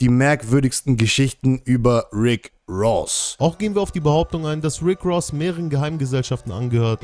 die merkwürdigsten Geschichten über Rick Ross. Auch gehen wir auf die Behauptung ein, dass Rick Ross mehreren Geheimgesellschaften angehört.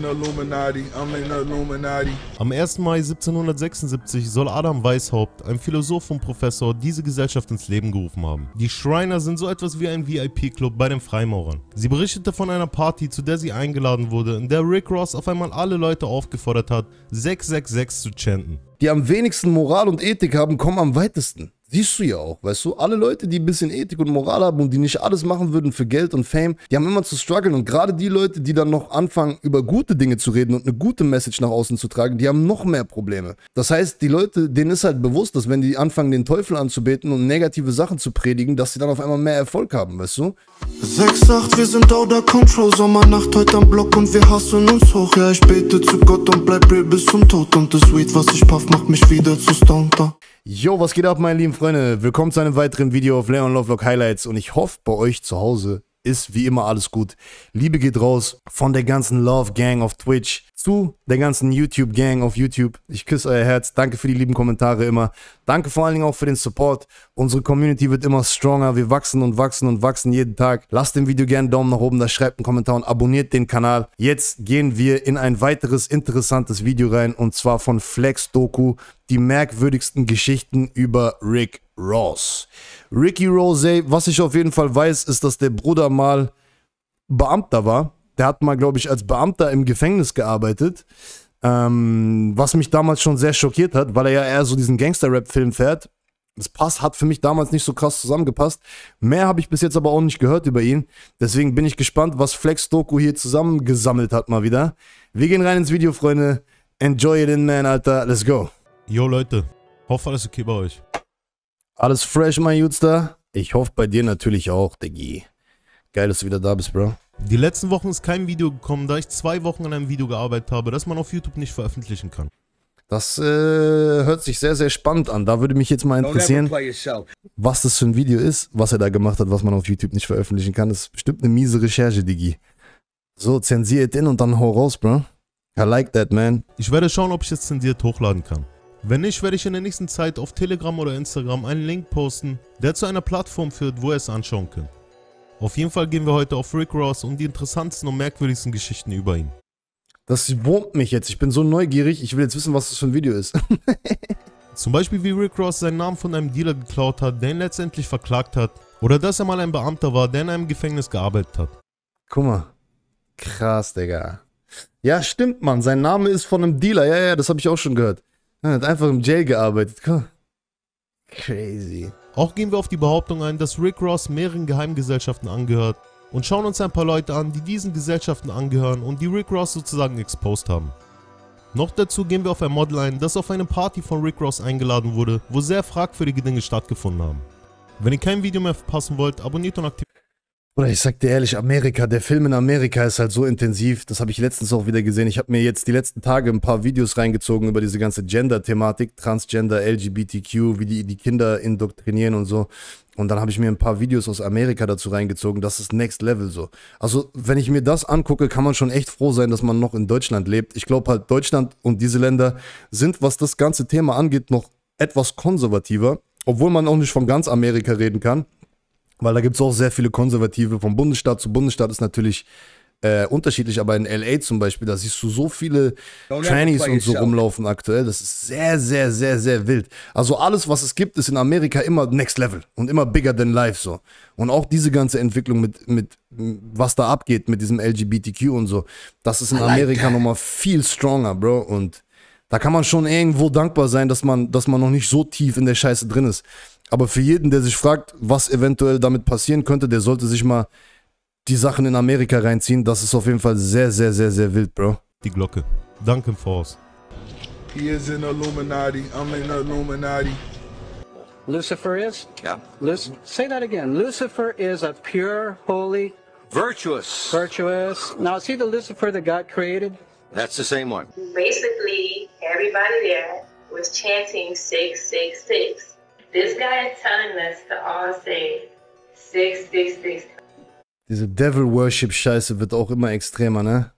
Am 1. Mai 1776 soll Adam Weishaupt, ein Philosoph und Professor, diese Gesellschaft ins Leben gerufen haben. Die Shriner sind so etwas wie ein VIP-Club bei den Freimaurern. Sie berichtete von einer Party, zu der sie eingeladen wurde, in der Rick Ross auf einmal alle Leute aufgefordert hat, 666 zu chanten. Die am wenigsten Moral und Ethik haben, kommen am weitesten. Siehst du ja auch, weißt du, alle Leute, die ein bisschen Ethik und Moral haben und die nicht alles machen würden für Geld und Fame, die haben immer zu strugglen, und gerade die Leute, die dann noch anfangen, über gute Dinge zu reden und eine gute Message nach außen zu tragen, die haben noch mehr Probleme. Das heißt, die Leute, denen ist halt bewusst, dass wenn die anfangen, den Teufel anzubeten und negative Sachen zu predigen, dass sie dann auf einmal mehr Erfolg haben, weißt du? 6-8, wir sind out of control, Sommernacht heute am Block und wir hassen uns hoch. Ja, ich bete zu Gott und bleib real bis zum Tod, und das Weed, was ich puff, macht mich wieder zu stonter. Yo, was geht ab, meine lieben Freunde? Willkommen zu einem weiteren Video auf Leon Lovelock Highlights, und ich hoffe, bei euch zu Hause ist wie immer alles gut. Liebe geht raus von der ganzen Love Gang auf Twitch zu der ganzen YouTube Gang auf YouTube. Ich küsse euer Herz. Danke für die lieben Kommentare immer. Danke vor allen Dingen auch für den Support. Unsere Community wird immer stronger. Wir wachsen und wachsen und wachsen jeden Tag. Lasst dem Video gerne einen Daumen nach oben da, schreibt einen Kommentar und abonniert den Kanal. Jetzt gehen wir in ein weiteres interessantes Video rein, und zwar von Flex Doku, die merkwürdigsten Geschichten über Rick Ross. Ricky Rose, was ich auf jeden Fall weiß, ist, dass der Bruder mal Beamter war. Der hat mal, glaube ich, als Beamter im Gefängnis gearbeitet. Was mich damals schon sehr schockiert hat, weil er ja eher so diesen Gangster-Rap-Film fährt. Das hat für mich damals nicht so krass zusammengepasst. Mehr habe ich bis jetzt aber auch nicht gehört über ihn. Deswegen bin ich gespannt, was Flex Doku hier zusammengesammelt hat mal wieder. Wir gehen rein ins Video, Freunde. Enjoy it in, man, Alter. Let's go. Yo Leute, hoffe alles okay bei euch. Alles fresh, mein Jutster. Ich hoffe bei dir natürlich auch, Diggi. Geil, dass du wieder da bist, Bro. Die letzten Wochen ist kein Video gekommen, da ich 2 Wochen an einem Video gearbeitet habe, das man auf YouTube nicht veröffentlichen kann. Das hört sich sehr, sehr spannend an. Da würde mich jetzt mal interessieren, was das für ein Video ist, was er da gemacht hat, was man auf YouTube nicht veröffentlichen kann. Das ist bestimmt eine miese Recherche, Diggi. So, zensiert in und dann hau raus, Bro. I like that, man. Ich werde schauen, ob ich es zensiert hochladen kann. Wenn nicht, werde ich in der nächsten Zeit auf Telegram oder Instagram einen Link posten, der zu einer Plattform führt, wo ihr es anschauen könnt. Auf jeden Fall gehen wir heute auf Rick Ross und die interessantesten und merkwürdigsten Geschichten über ihn. Das wurmt mich jetzt. Ich bin so neugierig. Ich will jetzt wissen, was das für ein Video ist. Zum Beispiel, wie Rick Ross seinen Namen von einem Dealer geklaut hat, der ihn letztendlich verklagt hat. Oder dass er mal ein Beamter war, der in einem Gefängnis gearbeitet hat. Guck mal. Krass, Digga. Ja, stimmt, Mann. Sein Name ist von einem Dealer. Ja, das habe ich auch schon gehört. Er hat einfach im Jail gearbeitet. Cool. Crazy. Auch gehen wir auf die Behauptung ein, dass Rick Ross mehreren Geheimgesellschaften angehört, und schauen uns ein paar Leute an, die diesen Gesellschaften angehören und die Rick Ross sozusagen exposed haben. Noch dazu gehen wir auf ein Model ein, das auf eine Party von Rick Ross eingeladen wurde, wo sehr fragwürdige Dinge stattgefunden haben. Wenn ihr kein Video mehr verpassen wollt, abonniert und aktiviert. Oder ich sag dir ehrlich, Amerika, der Film in Amerika ist halt so intensiv, das habe ich letztens auch wieder gesehen. Ich habe mir jetzt die letzten Tage ein paar Videos reingezogen über diese ganze Gender-Thematik, Transgender, LGBTQ, wie die Kinder indoktrinieren und so. Und dann habe ich mir ein paar Videos aus Amerika dazu reingezogen, das ist Next Level so. Also wenn ich mir das angucke, kann man schon echt froh sein, dass man noch in Deutschland lebt. Ich glaube halt, Deutschland und diese Länder sind, was das ganze Thema angeht, noch etwas konservativer, obwohl man auch nicht von ganz Amerika reden kann. Weil da gibt es auch sehr viele Konservative. Vom Bundesstaat zu Bundesstaat ist natürlich unterschiedlich, aber in LA zum Beispiel, da siehst du so viele Trannies und so rumlaufen aktuell. Das ist sehr, sehr, sehr, sehr wild. Also alles, was es gibt, ist in Amerika immer Next Level und immer bigger than life so. Und auch diese ganze Entwicklung mit was da abgeht mit diesem LGBTQ und so, das ist in Amerika nochmal viel stronger, Bro. Und da kann man schon irgendwo dankbar sein, dass man noch nicht so tief in der Scheiße drin ist. Aber für jeden, der sich fragt, was eventuell damit passieren könnte, der sollte sich mal die Sachen in Amerika reinziehen. Das ist auf jeden Fall sehr, sehr, sehr, sehr wild, Bro. Die Glocke. Danke im Voraus. He is in Illuminati. I'm in Illuminati. Lucifer is? Yeah. Say that again. Lucifer is a pure, holy, Virtuous. virtuous. Now, is he the Lucifer that God created? That's the same one. Basically, everybody there was chanting 666. This guy is telling us to all say 666. Diese Devil-Worship-Scheiße wird auch immer extremer, ne?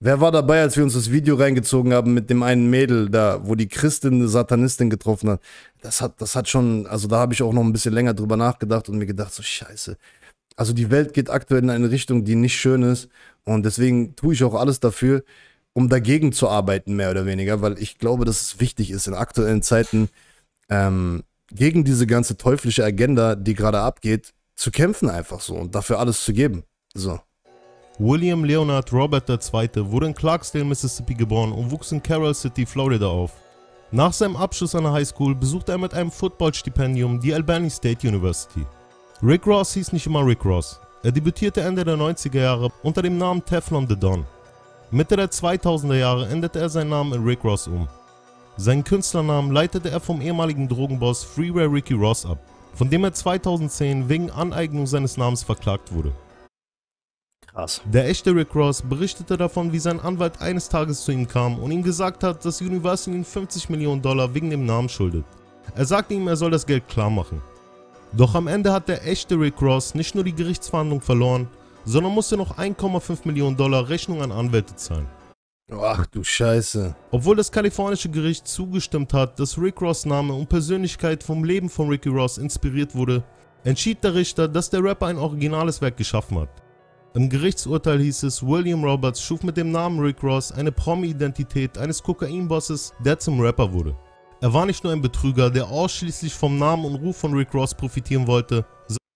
Wer war dabei, als wir uns das Video reingezogen haben mit dem einen Mädel da, wo die Christin eine Satanistin getroffen hat? Das hat schon, also da habe ich auch noch ein bisschen länger drüber nachgedacht und mir gedacht, so scheiße. Also die Welt geht aktuell in eine Richtung, die nicht schön ist und deswegen tue ich auch alles dafür, um dagegen zu arbeiten, mehr oder weniger, weil ich glaube, dass es wichtig ist, in aktuellen Zeiten gegen diese ganze teuflische Agenda, die gerade abgeht, zu kämpfen einfach so und dafür alles zu geben. So. William Leonard Robert II. Wurde in Clarksdale, Mississippi geboren und wuchs in Carroll City, Florida auf. Nach seinem Abschluss an der Highschool besuchte er mit einem Footballstipendium die Albany State University. Rick Ross hieß nicht immer Rick Ross. Er debütierte Ende der 90er Jahre unter dem Namen Teflon the Don. Mitte der 2000er Jahre änderte er seinen Namen in Rick Ross um. Seinen Künstlernamen leitete er vom ehemaligen Drogenboss Freeway Ricky Ross ab, von dem er 2010 wegen Aneignung seines Namens verklagt wurde. Krass. Der echte Rick Ross berichtete davon, wie sein Anwalt eines Tages zu ihm kam und ihm gesagt hat, dass Universal ihm $50 Millionen wegen dem Namen schuldet. Er sagte ihm, er soll das Geld klar machen. Doch am Ende hat der echte Rick Ross nicht nur die Gerichtsverhandlung verloren, sondern musste noch $1,5 Millionen Rechnung an Anwälte zahlen. Ach du Scheiße. Obwohl das kalifornische Gericht zugestimmt hat, dass Rick Ross' Name und Persönlichkeit vom Leben von Ricky Ross inspiriert wurde, entschied der Richter, dass der Rapper ein originales Werk geschaffen hat. Im Gerichtsurteil hieß es, William Roberts schuf mit dem Namen Rick Ross eine Promi-Identität eines Kokainbosses, der zum Rapper wurde. Er war nicht nur ein Betrüger, der ausschließlich vom Namen und Ruf von Rick Ross profitieren wollte.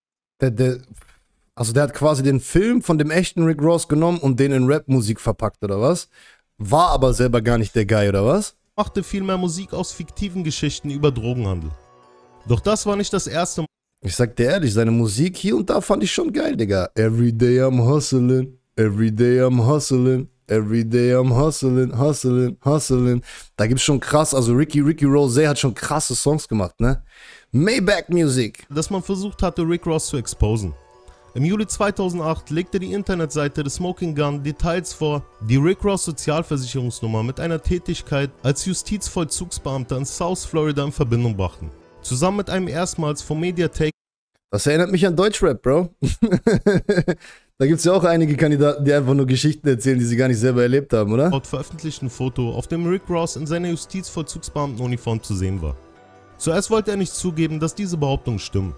Also der hat quasi den Film von dem echten Rick Ross genommen und den in Rap-Musik verpackt, oder was? War aber selber gar nicht der Guy, oder was? Machte vielmehr Musik aus fiktiven Geschichten über Drogenhandel. Doch das war nicht das erste Mal. Ich sag dir ehrlich, seine Musik hier und da fand ich schon geil, Digga. Every day I'm hustling, every day I'm hustling, every day I'm hustling, hustling, hustling. Da gibt's schon krass, also Ricky Rose hat schon krasse Songs gemacht, ne? Maybach Music. Dass man versucht hatte, Rick Ross zu exposen. Im Juli 2008 legte die Internetseite The Smoking Gun Details vor, die Rick Ross Sozialversicherungsnummer mit einer Tätigkeit als Justizvollzugsbeamter in South Florida in Verbindung brachten. Zusammen mit einem erstmals vom Mediathek. Das erinnert mich an Deutschrap, Bro. Da gibt es ja auch einige Kandidaten, die einfach nur Geschichten erzählen, die sie gar nicht selber erlebt haben, oder? Laut veröffentlichten Foto, auf dem Rick Ross in seiner Justizvollzugsbeamtenuniform zu sehen war. Zuerst wollte er nicht zugeben, dass diese Behauptungen stimmen.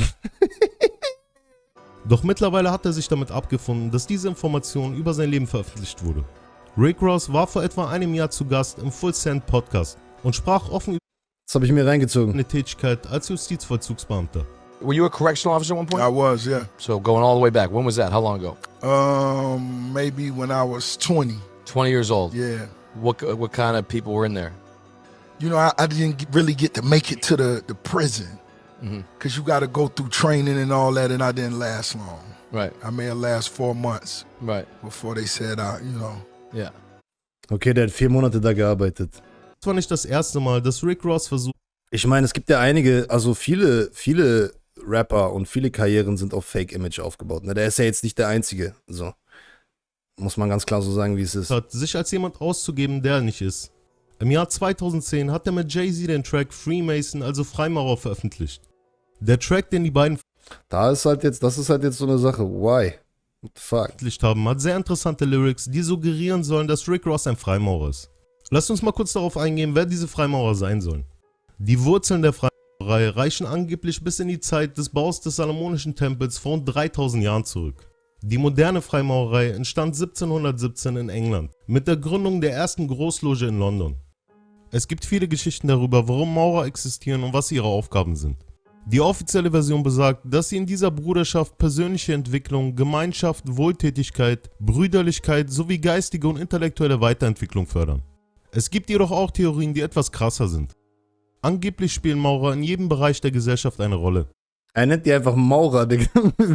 Doch mittlerweile hat er sich damit abgefunden, dass diese Information über sein Leben veröffentlicht wurde. Rick Ross war vor etwa einem Jahr zu Gast im Full Send Podcast und sprach offen über Das habe ich mir reingezogen. eine Tätigkeit als Justizvollzugsbeamter. Were you a correctional officer at one point? I was, yeah. So going all the way back. When was that? How long ago? Maybe when I was 20. 20 years old. Yeah. What kind of people were in there? You know, I didn't really get to make it to the prison. Because you got to go through training and all that, and I didn't last long. Right. I may have last 4 months. Right. Before they said, you know. Yeah. Okay, der hat 4 Monate da gearbeitet. Das war nicht das erste Mal, dass Rick Ross versucht. Ich meine, es gibt ja einige, also viele Rapper und viele Karrieren sind auf Fake-Image aufgebaut. Ne? Der ist ja jetzt nicht der Einzige. So. Muss man ganz klar so sagen, wie es ist. Hat, sich als jemand auszugeben, der er nicht ist. Im Jahr 2010 hat er mit Jay-Z den Track Freemason, also Freimaurer, veröffentlicht. Der Track, den die beiden Das ist halt jetzt so eine Sache. Why? What the fuck? veröffentlicht haben, hat sehr interessante Lyrics, die suggerieren sollen, dass Rick Ross ein Freimaurer ist. Lasst uns mal kurz darauf eingehen, wer diese Freimaurer sein sollen. Die Wurzeln der Freimaurerei reichen angeblich bis in die Zeit des Baus des Salomonischen Tempels vor rund 3000 Jahren zurück. Die moderne Freimaurerei entstand 1717 in England mit der Gründung der ersten Großloge in London. Es gibt viele Geschichten darüber, warum Maurer existieren und was ihre Aufgaben sind. Die offizielle Version besagt, dass sie in dieser Bruderschaft persönliche Entwicklung, Gemeinschaft, Wohltätigkeit, Brüderlichkeit sowie geistige und intellektuelle Weiterentwicklung fördern. Es gibt jedoch auch Theorien, die etwas krasser sind. Angeblich spielen Maurer in jedem Bereich der Gesellschaft eine Rolle. Er nennt die einfach Maurer, Digga.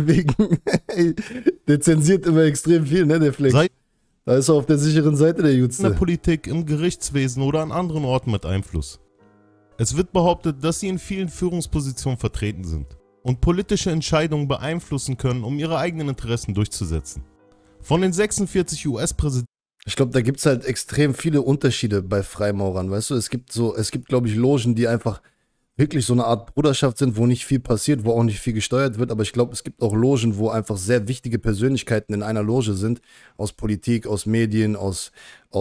Der zensiert immer extrem viel, ne, der Flex. Da ist er auf der sicheren Seite, der Jutze. In der Politik, im Gerichtswesen oder an anderen Orten mit Einfluss. Es wird behauptet, dass sie in vielen Führungspositionen vertreten sind und politische Entscheidungen beeinflussen können, um ihre eigenen Interessen durchzusetzen. Von den 46 US-Präsidenten. Ich glaube, da gibt es halt extrem viele Unterschiede bei Freimaurern, weißt du? Es gibt, glaube ich, Logen, die einfach wirklich so eine Art Bruderschaft sind, wo nicht viel passiert, wo auch nicht viel gesteuert wird. Aber ich glaube, es gibt auch Logen, wo einfach sehr wichtige Persönlichkeiten in einer Loge sind, aus Politik, aus Medien, aus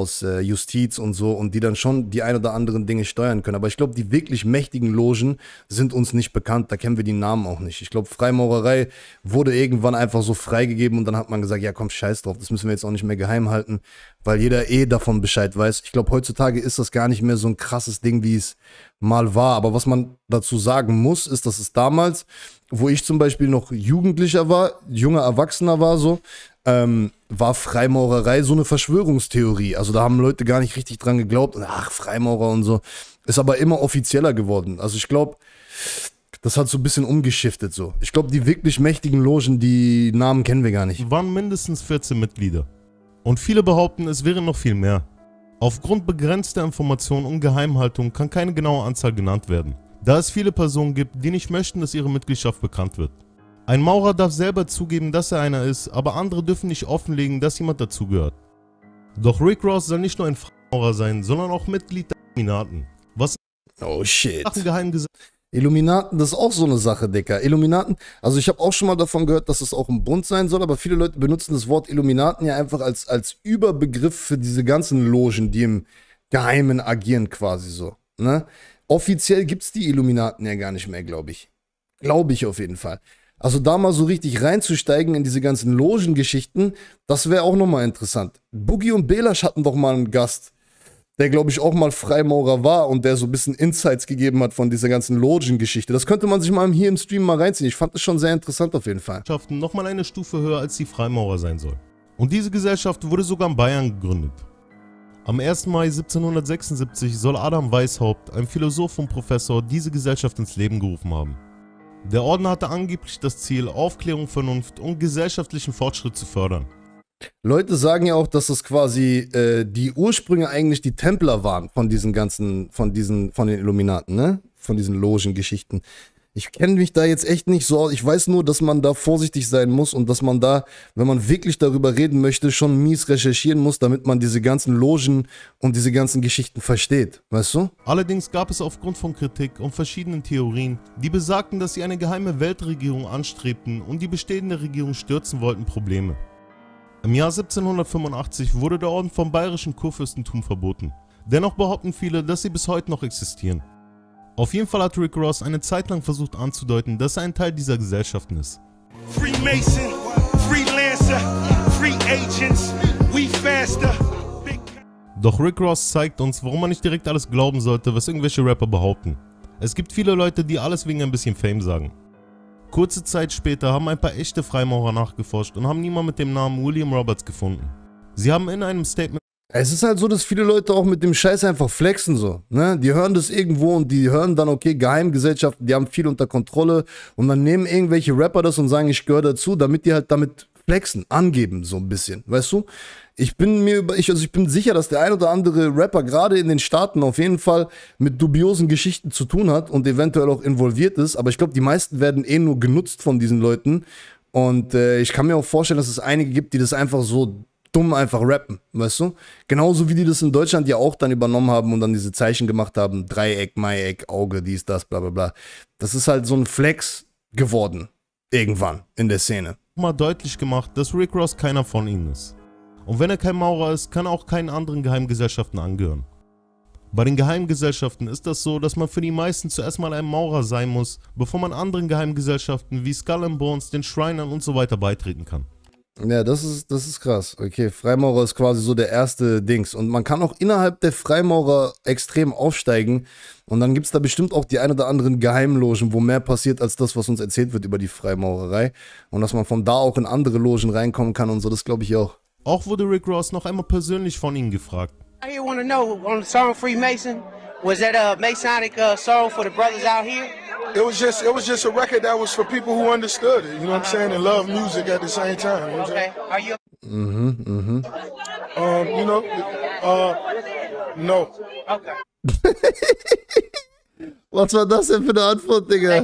Justiz und so, und die dann schon die ein oder anderen Dinge steuern können. Aber ich glaube, die wirklich mächtigen Logen sind uns nicht bekannt, da kennen wir die Namen auch nicht. Ich glaube, Freimaurerei wurde irgendwann einfach so freigegeben und dann hat man gesagt, ja komm, scheiß drauf, das müssen wir jetzt auch nicht mehr geheim halten, weil jeder davon Bescheid weiß. Ich glaube, heutzutage ist das gar nicht mehr so ein krasses Ding, wie es mal war. Aber was man dazu sagen muss, ist, dass es damals, wo ich zum Beispiel noch Jugendlicher war, junger Erwachsener war so, war Freimaurerei so eine Verschwörungstheorie. Also da haben Leute gar nicht richtig dran geglaubt. Und ach, Freimaurer und so. Ist aber immer offizieller geworden. Also ich glaube, das hat so ein bisschen umgeschiftet so. Ich glaube, die wirklich mächtigen Logen, die Namen kennen wir gar nicht. Waren mindestens 14 Mitglieder. Und viele behaupten, es wären noch viel mehr. Aufgrund begrenzter Informationen und Geheimhaltung kann keine genaue Anzahl genannt werden, da es viele Personen gibt, die nicht möchten, dass ihre Mitgliedschaft bekannt wird. Ein Maurer darf selber zugeben, dass er einer ist, aber andere dürfen nicht offenlegen, dass jemand dazugehört. Doch Rick Ross soll nicht nur ein Freimaurer sein, sondern auch Mitglied der Illuminaten. Was Oh shit. Geheimgesellschaft Illuminaten, das ist auch so eine Sache, Dicker. Illuminaten, also ich habe auch schon mal davon gehört, dass es auch ein Bund sein soll, aber viele Leute benutzen das Wort Illuminaten ja einfach als Überbegriff für diese ganzen Logen, die im Geheimen agieren quasi so. Ne? Offiziell gibt es die Illuminaten ja gar nicht mehr, glaube ich. Glaube ich auf jeden Fall. Also da mal so richtig reinzusteigen in diese ganzen Logengeschichten, das wäre auch nochmal interessant. Boogie und Belash hatten doch mal einen Gast, der, glaube ich, auch mal Freimaurer war und der so ein bisschen Insights gegeben hat von dieser ganzen Logen-Geschichte. Das könnte man sich mal hier im Stream mal reinziehen. Ich fand das schon sehr interessant auf jeden Fall. Nochmal eine Stufe höher als die Freimaurer sein soll. Und diese Gesellschaft wurde sogar in Bayern gegründet. Am 1. Mai 1776 soll Adam Weishaupt, ein Philosoph und Professor, diese Gesellschaft ins Leben gerufen haben. Der Orden hatte angeblich das Ziel, Aufklärung, Vernunft und gesellschaftlichen Fortschritt zu fördern. Leute sagen ja auch, dass das quasi die Ursprünge eigentlich die Templer waren von diesen ganzen, von den Illuminaten, ne? Von diesen Logengeschichten. Ich kenne mich da jetzt echt nicht so aus. Ich weiß nur, dass man da vorsichtig sein muss und dass man da, wenn man wirklich darüber reden möchte, schon mies recherchieren muss, damit man diese ganzen Logen und diese ganzen Geschichten versteht. Weißt du? Allerdings gab es aufgrund von Kritik und verschiedenen Theorien, die besagten, dass sie eine geheime Weltregierung anstrebten und die bestehende Regierung stürzen wollten, Probleme. Im Jahr 1785 wurde der Orden vom bayerischen Kurfürstentum verboten. Dennoch behaupten viele, dass sie bis heute noch existieren. Auf jeden Fall hat Rick Ross eine Zeit lang versucht anzudeuten, dass er ein Teil dieser Gesellschaften ist. Freemason, Freelancer, Free Agents, we faster. Doch Rick Ross zeigt uns, warum man nicht direkt alles glauben sollte, was irgendwelche Rapper behaupten. Es gibt viele Leute, die alles wegen ein bisschen Fame sagen. Kurze Zeit später haben ein paar echte Freimaurer nachgeforscht und haben niemanden mit dem Namen William Roberts gefunden. Sie haben in einem Statement... Es ist halt so, dass viele Leute auch mit dem Scheiß einfach flexen so, ne? Die hören das irgendwo und die hören dann, okay, Geheimgesellschaften, die haben viel unter Kontrolle und dann nehmen irgendwelche Rapper das und sagen, ich gehöre dazu, damit die halt damit flexen, angeben so ein bisschen, weißt du? Ich bin sicher, dass der ein oder andere Rapper gerade in den Staaten auf jeden Fall mit dubiosen Geschichten zu tun hat und eventuell auch involviert ist, aber ich glaube, die meisten werden eh nur genutzt von diesen Leuten und ich kann mir auch vorstellen, dass es einige gibt, die das einfach so dumm einfach rappen, weißt du? Genauso wie die das in Deutschland ja auch dann übernommen haben und dann diese Zeichen gemacht haben, Dreieck, Maieck, Auge, dies, das, bla bla bla. Das ist halt so ein Flex geworden, irgendwann in der Szene. Mal deutlich gemacht, dass Rick Ross keiner von ihnen ist. Und wenn er kein Maurer ist, kann er auch keinen anderen Geheimgesellschaften angehören. Bei den Geheimgesellschaften ist das so, dass man für die meisten zuerst mal ein Maurer sein muss, bevor man anderen Geheimgesellschaften wie Skull and Bones, den Shrinern und so weiter beitreten kann. Ja, das ist krass. Okay, Freimaurer ist quasi so der erste Dings. Und man kann auch innerhalb der Freimaurer extrem aufsteigen. Und dann gibt es da bestimmt auch die ein oder anderen Geheimlogen, wo mehr passiert als das, was uns erzählt wird über die Freimaurerei. Und dass man von da auch in andere Logen reinkommen kann und so, das glaube ich auch. Auch wurde Rick Ross noch einmal persönlich von ihnen gefragt. I here want to know, on the song Freemason, was that a Masonic song for the brothers out here? It was just a record that was for people who understood it, you know what I'm saying, and love music at the same time. You know what I'm saying? Are you? You know, no. Okay. Was war das denn für eine Antwort, Digga?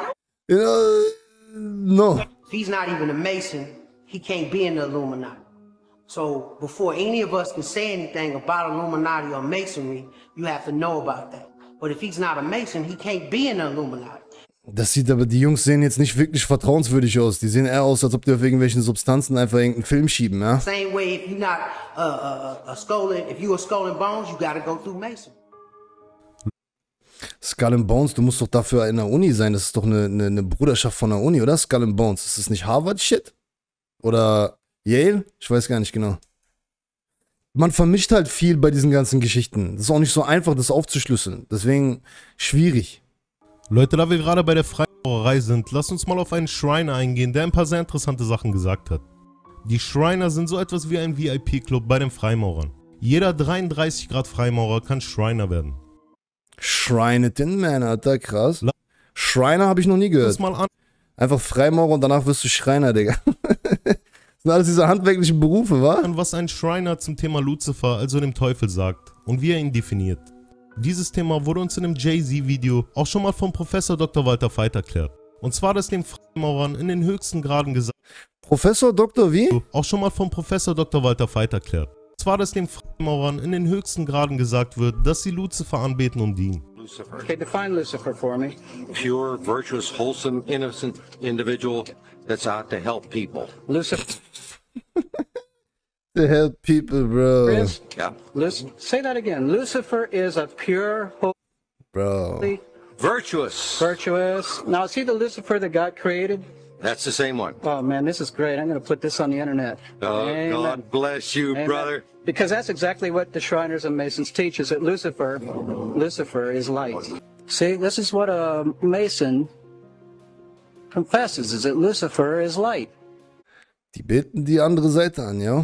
No. If he's not even a Mason, he can't be in the Illuminati. So before any of us can say anything about Illuminati or Masonry, you have to know about that. But if he's not a Mason, he can't be in the Illuminati. Das sieht aber, die Jungs sehen jetzt nicht wirklich vertrauenswürdig aus. Die sehen eher aus, als ob die auf irgendwelchen Substanzen einfach irgendeinen Film schieben, ja? Same way, if you're not a Skull and Bones, you gotta go through Mason. Skull and Bones, du musst doch dafür in der Uni sein. Das ist doch eine Bruderschaft von der Uni, oder? Skull and Bones. Ist das nicht Harvard-Shit? Oder Yale? Ich weiß gar nicht genau. Man vermischt halt viel bei diesen ganzen Geschichten. Das ist auch nicht so einfach, das aufzuschlüsseln. Deswegen schwierig. Leute, da wir gerade bei der Freimaurerei sind, lasst uns mal auf einen Shriner eingehen, der ein paar sehr interessante Sachen gesagt hat. Die Shriner sind so etwas wie ein VIP-Club bei den Freimaurern. Jeder 33 Grad Freimaurer kann Shriner werden. Shrined in Man, Alter, krass. Shriner habe ich noch nie gehört. Mal an. Einfach Freimaurer und danach wirst du Schreiner, Digga. Das sind alles diese handwerklichen Berufe, wa? Was ein Shriner zum Thema Lucifer, also dem Teufel, sagt und wie er ihn definiert. Dieses Thema wurde uns in einem Jay-Z-Video auch schon mal vom Professor Dr. Walter Veit erklärt. Und zwar, dass den Freimaurern in den höchsten Graden gesagt... Professor Dr. wie? Auch schon mal vom Professor Dr. Walter Veit erklärt. Und zwar, dass den Freimaurern in den höchsten Graden gesagt wird, dass sie Lucifer anbeten und dienen. Okay, define Lucifer for me. Pure, virtuous, wholesome, innocent individual that's out to help people. Lucifer. To help people, bro. Is, yeah. Say that again. Lucifer is a pure, bro. Virtuous. Now, is he the Lucifer that God created? That's the same one. Oh, man, this is great. I'm going to put this on the internet. God bless you, Amen. brother. Because that's exactly what the Shriners and Masons teach, is that Lucifer is light. See, this is what a Mason confesses, is that Lucifer is light. Die beten die andere Seite an, ja?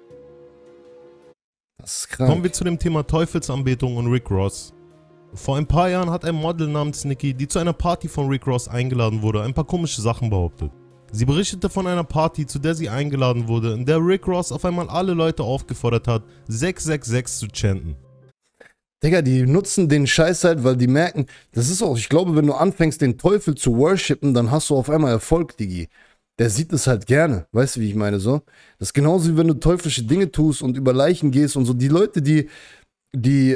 Das ist krank. Kommen wir zu dem Thema Teufelsanbetung und Rick Ross. Vor ein paar Jahren hat ein Model namens Nikki, die zu einer Party von Rick Ross eingeladen wurde, ein paar komische Sachen behauptet. Sie berichtete von einer Party, zu der sie eingeladen wurde, in der Rick Ross auf einmal alle Leute aufgefordert hat, 666 zu chanten. Digga, die nutzen den Scheiß halt, weil die merken, das ist auch, ich glaube, wenn du anfängst, den Teufel zu worshipen, dann hast du auf einmal Erfolg, Digi. Der sieht es halt gerne, weißt du, wie ich meine, so? Das ist genauso, wie wenn du teuflische Dinge tust und über Leichen gehst und so. Die Leute, die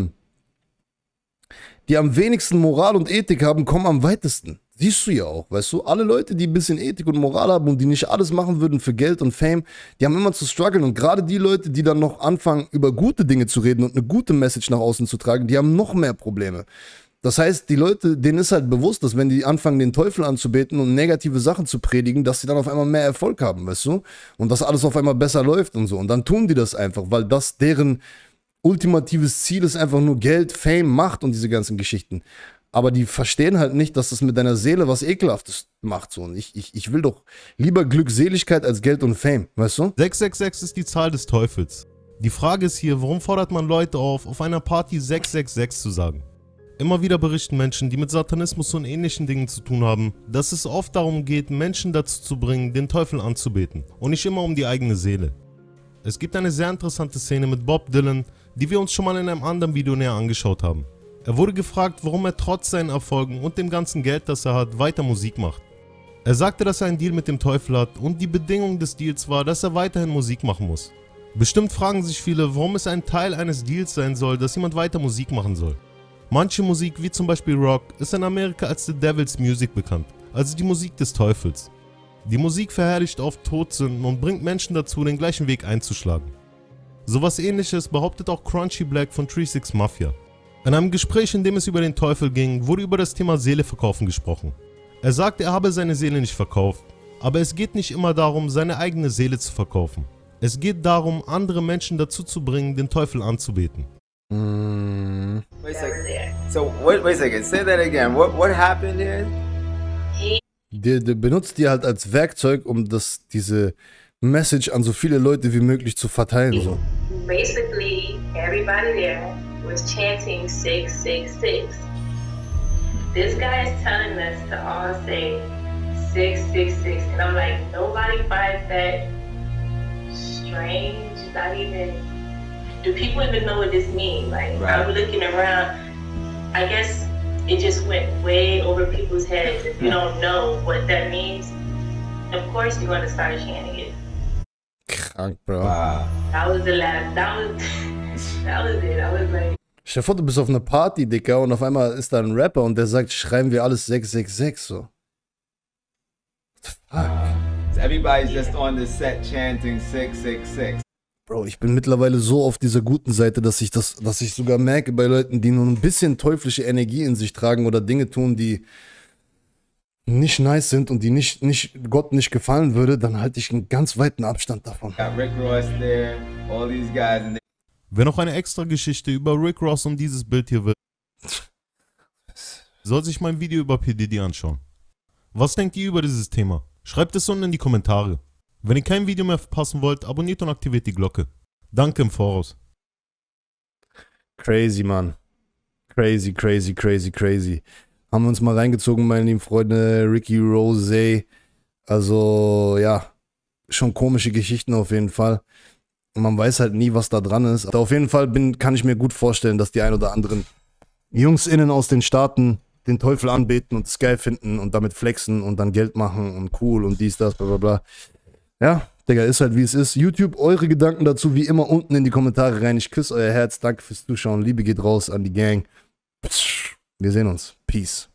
am wenigsten Moral und Ethik haben, kommen am weitesten. Siehst du ja auch, weißt du? Alle Leute, die ein bisschen Ethik und Moral haben und die nicht alles machen würden für Geld und Fame, die haben immer zu strugglen. Und gerade die Leute, die dann noch anfangen, über gute Dinge zu reden und eine gute Message nach außen zu tragen, die haben noch mehr Probleme. Das heißt, die Leute, denen ist halt bewusst, dass wenn die anfangen, den Teufel anzubeten und negative Sachen zu predigen, dass sie dann auf einmal mehr Erfolg haben, weißt du? Und dass alles auf einmal besser läuft und so. Und dann tun die das einfach, weil das deren ultimatives Ziel ist, einfach nur Geld, Fame, Macht und diese ganzen Geschichten. Aber die verstehen halt nicht, dass das mit deiner Seele was Ekelhaftes macht. So. Und ich will doch lieber Glückseligkeit als Geld und Fame, weißt du? 666 ist die Zahl des Teufels. Die Frage ist hier, warum fordert man Leute auf einer Party 666 zu sagen? Immer wieder berichten Menschen, die mit Satanismus und ähnlichen Dingen zu tun haben, dass es oft darum geht, Menschen dazu zu bringen, den Teufel anzubeten und nicht immer um die eigene Seele. Es gibt eine sehr interessante Szene mit Bob Dylan, die wir uns schon mal in einem anderen Video näher angeschaut haben. Er wurde gefragt, warum er trotz seinen Erfolgen und dem ganzen Geld, das er hat, weiter Musik macht. Er sagte, dass er einen Deal mit dem Teufel hat und die Bedingung des Deals war, dass er weiterhin Musik machen muss. Bestimmt fragen sich viele, warum es ein Teil eines Deals sein soll, dass jemand weiter Musik machen soll. Manche Musik, wie zum Beispiel Rock, ist in Amerika als The Devil's Music bekannt, also die Musik des Teufels. Die Musik verherrlicht oft Todsünden und bringt Menschen dazu, den gleichen Weg einzuschlagen. Sowas ähnliches behauptet auch Crunchy Black von 3 6 Mafia. In einem Gespräch, in dem es über den Teufel ging, wurde über das Thema Seele verkaufen gesprochen. Er sagte, er habe seine Seele nicht verkauft, aber es geht nicht immer darum, seine eigene Seele zu verkaufen. Es geht darum, andere Menschen dazu zu bringen, den Teufel anzubeten. Wait a second. So, wait a second. Say that again. What happened here? Der benutzt die halt als Werkzeug, um diese Message an so viele Leute wie möglich zu verteilen. So. Basically, everybody there was chanting 666. This guy is telling us to all say 666, and I'm like, nobody finds that strange. Not even. Do people even know what this means? Like, I'm looking around. I guess it just went way over people's heads. If you don't know what that means, of course you're going to start chanting it. Krank, Bro. Wow. That was the last. That was it. I was like. Stell dir vor, du bist auf einer Party, Dicker, und auf einmal ist da ein Rapper und der sagt, schreiben wir alles 666 so. Fuck. Everybody's just on the set chanting 666. Bro, ich bin mittlerweile so auf dieser guten Seite, dass ich sogar merke bei Leuten, die nur ein bisschen teuflische Energie in sich tragen oder Dinge tun, die nicht nice sind und die Gott nicht gefallen würde, dann halte ich einen ganz weiten Abstand davon. Rick Ross there, all these guys, and Wer noch eine extra Geschichte über Rick Ross und dieses Bild hier will, soll sich mein Video über P. Diddy anschauen. Was denkt ihr über dieses Thema? Schreibt es unten in die Kommentare. Wenn ihr kein Video mehr verpassen wollt, abonniert und aktiviert die Glocke. Danke im Voraus. Crazy, Mann. Crazy, crazy, crazy, crazy. Haben wir uns mal reingezogen, meine lieben Freunde. Ricky Rose. Also, ja, schon komische Geschichten auf jeden Fall. Und man weiß halt nie, was da dran ist. Aber auf jeden Fall kann ich mir gut vorstellen, dass die ein oder anderen JungsInnen aus den Staaten den Teufel anbeten und es geil finden und damit flexen und dann Geld machen und cool und dies, das, bla bla bla. Ja, Digga, ist halt wie es ist. YouTube, eure Gedanken dazu wie immer unten in die Kommentare rein. Ich küsse euer Herz. Danke fürs Zuschauen. Liebe geht raus an die Gang. Wir sehen uns. Peace.